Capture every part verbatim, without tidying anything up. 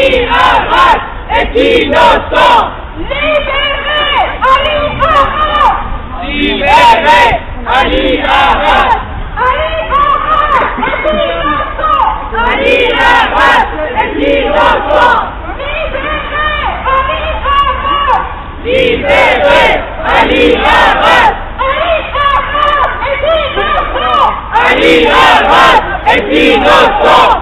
Ali Arras est innocent. Libérez Ali Arras. Libérez Ali Arras. Ali Arras est innocent. Ali Arras est innocent. Libérez Ali Arras. Ali Arras est innocent.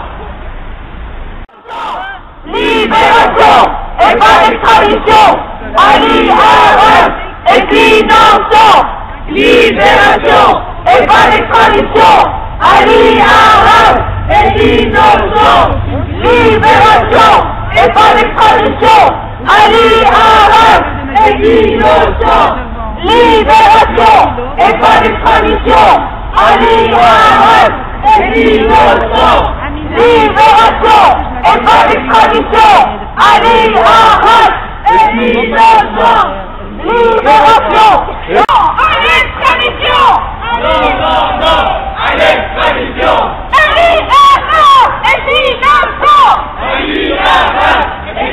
Libération et pas d'extradition. Ali Arras est innocent. Libération et pas d'extradition. Ali Arras est innocent. Libération et pas d'extradition. Ali Arras est innocent. Libération et pas d'extradition. Ali Arras est innocent. Libération et pas d'extradition. Ali Arras est innocent. Libération à l'extradition. Non, non, non, à l'extradition. Ali Arras est innocent. Ali Arras est